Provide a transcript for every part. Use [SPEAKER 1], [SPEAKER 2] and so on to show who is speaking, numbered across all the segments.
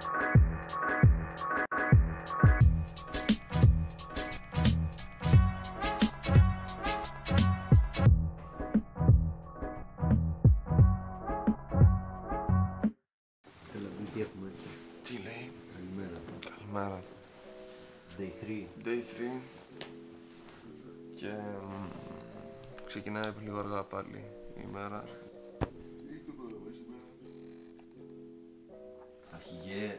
[SPEAKER 1] Τι λέει?
[SPEAKER 2] Καλημέρα.
[SPEAKER 1] Καλημέρα.
[SPEAKER 2] Day 3.
[SPEAKER 1] Και ξεκινάει λίγο αργά πάλι η ημέρα.
[SPEAKER 2] Αρχηγέ.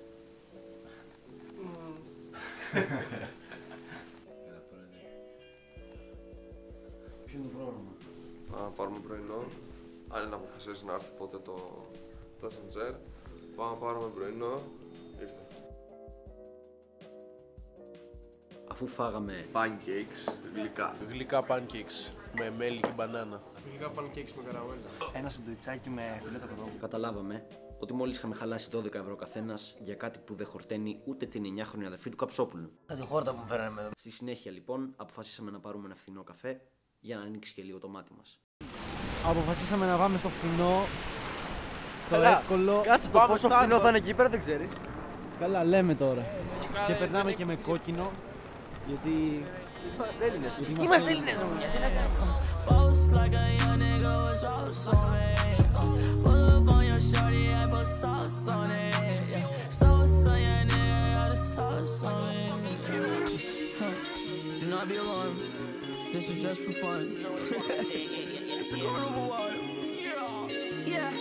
[SPEAKER 2] Ποιο είναι το πρόγραμμα?
[SPEAKER 1] Να πάρουμε πρωινό. Αν είναι να αποφασίσει να έρθει ποτέ το ascensor. Πάμε να πάρουμε πρωινό. Ήρθε.
[SPEAKER 3] Αφού φάγαμε
[SPEAKER 1] Pancakes, γλυκά.
[SPEAKER 4] Γλυκά pancakes με μέλι και μπανάνα.
[SPEAKER 5] Γλυκά pancakes με καραβέλα.
[SPEAKER 6] Ένα σαντουιτσάκι με φιλέτο κοτόπουλο.
[SPEAKER 3] καταλάβαμε ότι μόλις είχαμε χαλάσει 12 ευρώ καθένας για κάτι που δεν χορταίνει ούτε την 9χρονη αδερφή του Καψόπουλου.
[SPEAKER 6] Θα τη χόρτα που φέραμε εδώ.
[SPEAKER 3] Στη συνέχεια λοιπόν αποφασίσαμε να πάρουμε ένα φθηνό καφέ για να ανοίξει και λίγο το μάτι μας.
[SPEAKER 5] Αποφασίσαμε να πάμε στο φθηνό. Το
[SPEAKER 6] Καλά.
[SPEAKER 5] εύκολο.
[SPEAKER 6] Κάτσε το πόσο φθηνό θα είναι εκεί πέρα δεν ξέρεις.
[SPEAKER 5] Καλά, λέμε τώρα. Και περνάμε και με κόκκινο. Γιατί.
[SPEAKER 6] Γιατί είμαστε Έλληνες. Είμαστε Έλληνες. Γιατί να κάνεις.
[SPEAKER 7] Boast like a young nigga was Ross on it. Pull up on your shorty, I put sauce on it. Yeah. Sauce on your nigga, got the sauce on it. Do not be alarmed. This is just for fun. It's a carnival water. Yeah.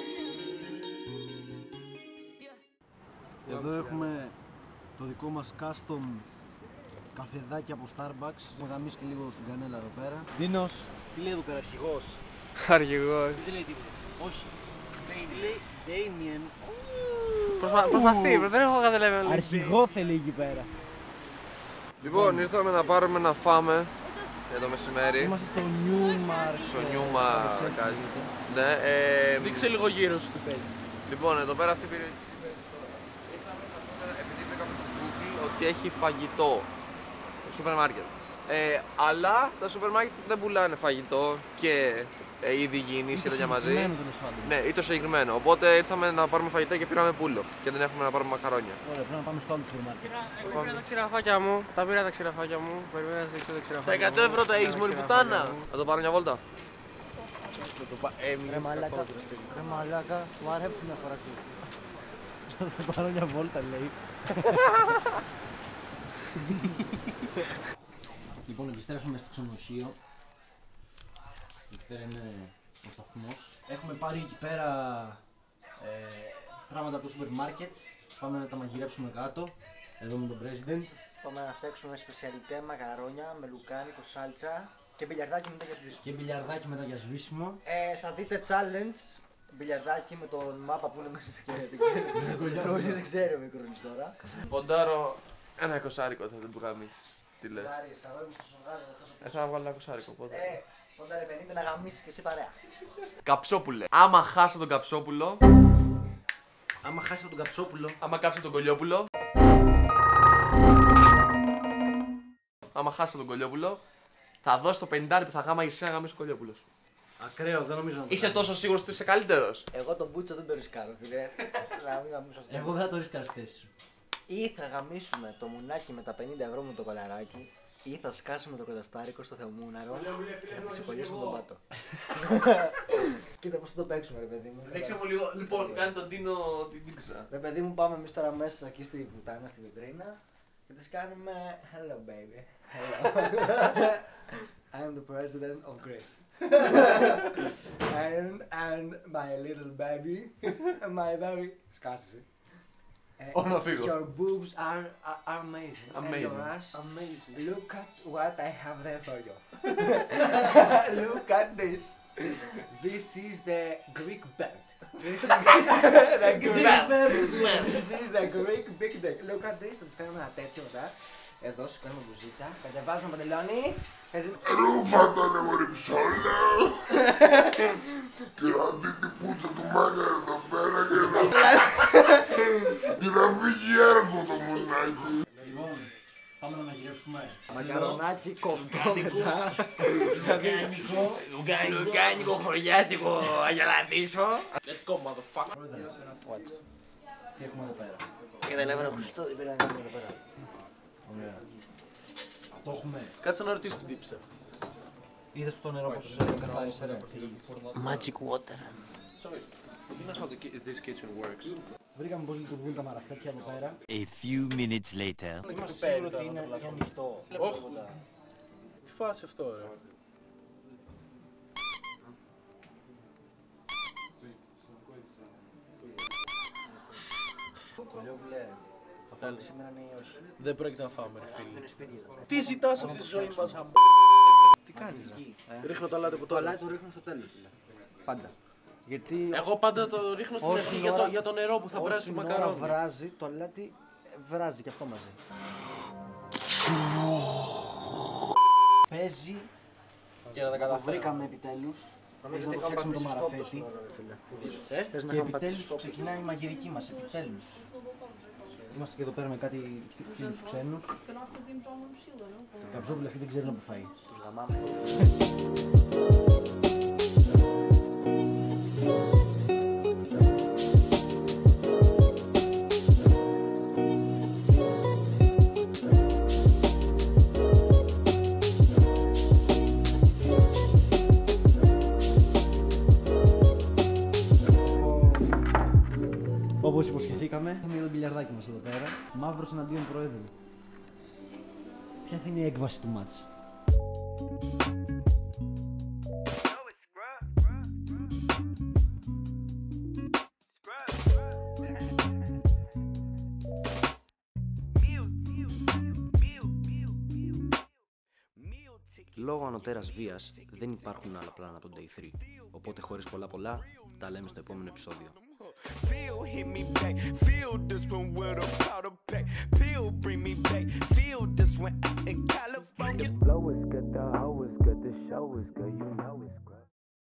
[SPEAKER 5] Εδώ έχουμε το δικό μας custom καφεδάκι από Starbucks. Έχουμε γαμίσει και λίγο στην κανέλα εδώ πέρα. Δίνος, τι λέει εδώ πέρα, αρχηγός?
[SPEAKER 4] Αρχηγός.
[SPEAKER 5] Δεν λέει τίποτα. Όχι. Λέει Damien.
[SPEAKER 4] Προσπαθεί, δεν έχω καταλάβει.
[SPEAKER 5] Αρχηγό θέλει εκεί πέρα.
[SPEAKER 1] Λοιπόν, ήρθαμε να πάρουμε να φάμε για το μεσημέρι.
[SPEAKER 5] Είμαστε στο Newmark.
[SPEAKER 1] Στο Newmark. Ναι,
[SPEAKER 4] Δείξε λίγο γύρω σου τι παίζει.
[SPEAKER 1] λοιπόν, εδώ πέρα αυτή η περιοχή. Επειδή βρήκαμε στο Google ότι έχει φαγητό. Σούπερ μάρκετ. Αλλά τα σούπερ μάρκετ δεν πουλάνε φαγητό και ήδη υγιεινής ή τέτοια μαζί. Ναι, ή το συγκεκριμένο. Οπότε ήρθαμε να πάρουμε φαγητό και πήραμε πούλο. Και δεν έχουμε να πάρουμε μακαρόνια.
[SPEAKER 5] Ωραία, πρέπει να πάμε στο άλλο σούπερ μάρκετ.
[SPEAKER 4] Εγώ πήρα τα ξηραφάκια μου. Τα πήρα τα ξηραφάκια μου. Περιμένω να δείξω τα ξηραφάκια.
[SPEAKER 1] Τα 100 ευρώ τα έχεις μόλι πουτάνα. Θα το πάρω μια βόλτα.
[SPEAKER 5] Ρε μαλάκα, μου αρέσουν να χαρακτήσεις. Θα πάρω μια βόλτα λέει. Λοιπόν, επιστρέφουμε στο ξενοδοχείο. Εκεί πέρα είναι ο σταθμός. Έχουμε πάρει εκεί πέρα πράγματα από το σούπερ μάρκετ. Πάμε να τα μαγειρέψουμε κάτω. Εδώ με τον president.
[SPEAKER 6] Πάμε να φτιάξουμε σπεσιαλιτέ μακαρόνια με λουκάνικο, σάλτσα και μπιλιαρδάκι μετά για σβήσιμο.
[SPEAKER 5] Και μπιλιαρδάκι μετά για σβήσιμο.
[SPEAKER 6] Θα δείτε challenge μπιλιαρδάκι με τον μάπα που είναι μέσα και δεν ξέρω. Δεν ξέρω ο μικρόνης τώρα.
[SPEAKER 1] Ποντάρω ένα εικοσάρικο θα δεν του γαμίσεις. Τι λες? Θέλω να βγάλω ένα εικοσάρικο.
[SPEAKER 6] Πόντα ρε παιδί να γαμίσεις και εσύ παρέα.
[SPEAKER 1] Καψόπουλε. Άμα χάσω τον Καψόπουλο,
[SPEAKER 3] Άμα χάσετε τον Καψόπουλο,
[SPEAKER 1] άμα κάψω τον Κολιόπουλο, άμα χάσω τον Κολιόπουλο, θα δώσω το 50 που θα γάμα για εσύ να γαμίσει ο Κολιόπουλος.
[SPEAKER 3] ακραίο, δεν νομίζω να το
[SPEAKER 1] Είσαι
[SPEAKER 3] κάνω.
[SPEAKER 1] τόσο σίγουρος ότι είσαι καλύτερος?
[SPEAKER 6] Εγώ τον Μπούτσο δεν το ρισκάρω, φίλε. Να μην γαμίσω αυτό.
[SPEAKER 5] Εγώ δεν θα το ρίσκα στη θέση σου.
[SPEAKER 6] Ή θα γαμίσουμε το μουνάκι με τα 50 ευρώ με το κολαράκι, ή θα σκάσουμε το καταστάρικο στο θεομούναρο και θα τη σηκωλήσουμε τον πάτο. Κοίτα πώς θα το παίξουμε, ρε παιδί μου.
[SPEAKER 1] Δείξε μου λίγο. Λοιπόν, κάνει τον Τίνο την τύψα.
[SPEAKER 6] Ρε παιδί μου, πάμε εμείς τώρα μέσα εκεί στη βουτάνα, στη βιτρίνα και της κάνουμε hello baby, hello. I'm the president of Greece. and my little baby, my baby, σκάσεσαι.
[SPEAKER 1] Όχι να φύγω.
[SPEAKER 6] Your boobs are amazing.
[SPEAKER 1] Amazing.
[SPEAKER 6] And your ass, amazing. Look at what I have there for you. Look at this. This is the Greek bird. This is the Greek bird. This is the Greek big dick. Look at this. Θα της κάνουμε ένα τέτοιο μετά. Εδώ σου κάνουμε μπουζίτσα. Κατεβάζουμε παντελόνι.
[SPEAKER 2] Ρούφατανε μωρή ψόλα. Και να δει την πούτσα του μάγκα εδώ πέρα και να φύγει έργο το μουνάκι.
[SPEAKER 5] Λοιπόν, πάμε να μαγειρέψουμε.
[SPEAKER 6] Μακαρονάκι κοφτό μετά.
[SPEAKER 4] Λουκάνικο χωριάτικο αγελαδίσο. Let's go motherfucker.
[SPEAKER 5] Τι έχουμε εδώ πέρα.
[SPEAKER 3] Καταλάβαινα Χριστό, δεν πήρα να κάνουμε εδώ πέρα.
[SPEAKER 5] Ωραία. Το έχουμε.
[SPEAKER 4] Κάτσε να ρωτήσω την τύψα.
[SPEAKER 5] Είδες που το νερό πως καθάρισε ρε.
[SPEAKER 3] Magic water.
[SPEAKER 1] Sorry, you know how this kitchen works?
[SPEAKER 5] Βρήκαμε πως λειτουργούν τα μαραφέτια εδώ πέρα.
[SPEAKER 8] A few minutes later.
[SPEAKER 5] Είμαστε σίγουροι ότι είναι ανοιχτό.
[SPEAKER 4] Όχι. Τι φάση αυτό ρε.
[SPEAKER 5] Κολιόβουλε, θα φάμε σήμερα ναι ή όχι?
[SPEAKER 4] Δεν πρόκειται να φάμε ρε φίλε. Τι ζητάς από τη ζωή μας χαμπ...
[SPEAKER 5] Τι κάνεις ρε?
[SPEAKER 4] Ρίχνω το αλάτι από
[SPEAKER 5] Το
[SPEAKER 4] τώρα.
[SPEAKER 5] αλάτι το ρίχνω στο τέλος. Πάντα. Γιατί
[SPEAKER 4] Εγώ πάντα το ρίχνω στην αρχή για το νερό που θα βράσει το
[SPEAKER 5] όση ώρα
[SPEAKER 4] μακαρόνι.
[SPEAKER 5] βράζει, το αλάτι βράζει και αυτό μαζί. Παίζει,
[SPEAKER 4] Και να τα
[SPEAKER 5] το
[SPEAKER 4] καταφέρω.
[SPEAKER 5] βρήκαμε επιτέλους. Παίζει να το φτιάξουμε το μαραφέτη. Και επιτέλους ξεκινάει η μαγειρική μας, επιτέλους. Είμαστε και εδώ πέρα με κάτι φίλους ξένους. Οι καψόπουλοι αυτοί δεν ξέρουν να φάει. Τους γαμάμε. Όπως υποσχεθήκαμε, θα το μπιλιαρδάκι μας εδώ πέρα. Μαύρος εναντίον Προέδρου. Ποια θα είναι η έκβαση του μάτς?
[SPEAKER 3] Λόγω ανωτέρας βίας δεν υπάρχουν άλλα πλάνα από τον Day 3. Οπότε χωρίς πολλά, τα λέμε στο επόμενο επεισόδιο.
[SPEAKER 7] Feel hit me back. Feel